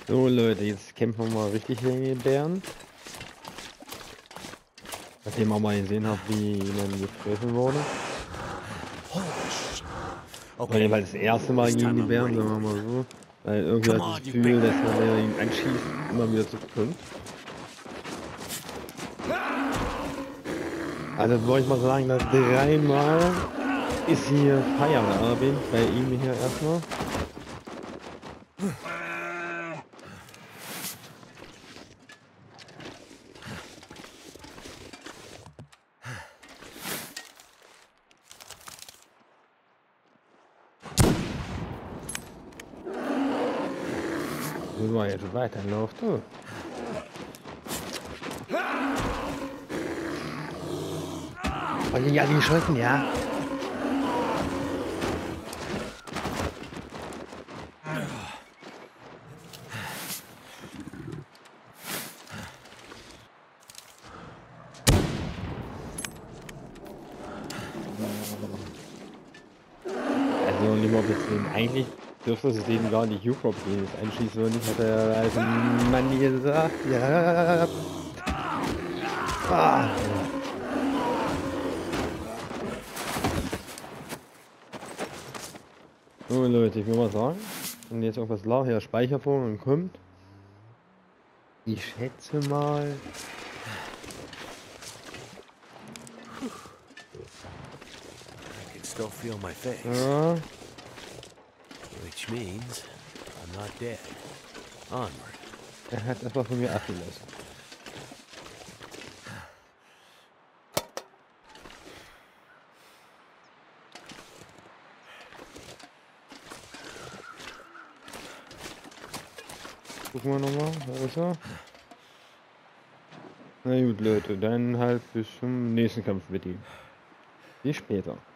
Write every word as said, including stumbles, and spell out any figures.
So Leute, jetzt kämpfen wir mal richtig gegen den Bären. Nachdem wir mal gesehen haben, wie man gefressen wurde. Okay. Weil das erste Mal gegen die Bären, sagen wir mal so. Weil irgendwie hat das Gefühl, dass man, wenn er ihn anschießt, immer wieder zurückkommt. Also wollte ich mal sagen, dass dreimal ist hier Feierabend bei ihm hier erstmal. Müssen wir jetzt weiterlaufen. Oh. Oh, ja, die Schulden, ja. Also, nicht mal bis den eigentlich dürfte es denen gar nicht Juckt, den es einschießen würde. Hat der alte Mann gesagt. Ja. Ah. So Leute, ich will mal sagen, wenn jetzt irgendwas lag, ja, Speicherpunkt kommt. Ich schätze mal. I can still feel my face. Ja. Which means I'm not dead. Onward. Er hat etwas von mir abgelassen. Gucken wir nochmal, da ist er. Na gut Leute, dann halt bis zum nächsten Kampf mit ihm. Bis später.